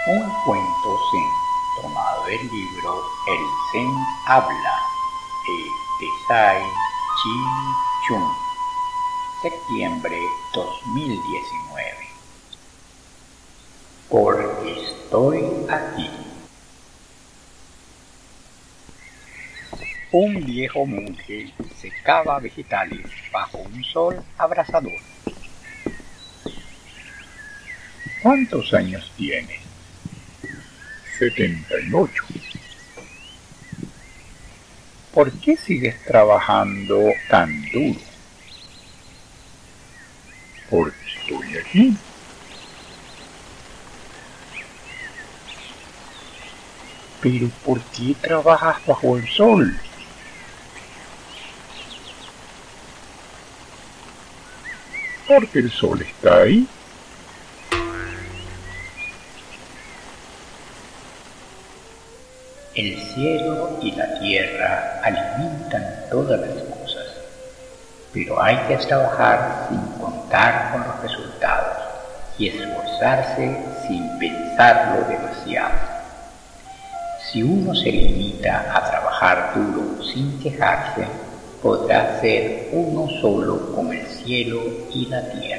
Un cuento zen tomado del libro El Zen habla de Tsai Chi-chung, septiembre 2019. Porque estoy aquí. Un viejo monje secaba vegetales bajo un sol abrasador. ¿Cuántos años tienes? 78. ¿Por qué sigues trabajando tan duro? Porque estoy aquí. ¿Pero por qué trabajas bajo el sol? Porque el sol está ahí. El cielo y la tierra alimentan todas las cosas, pero hay que trabajar sin contar con los resultados y esforzarse sin pensarlo demasiado. Si uno se limita a trabajar duro sin quejarse, podrá ser uno solo con el cielo y la tierra.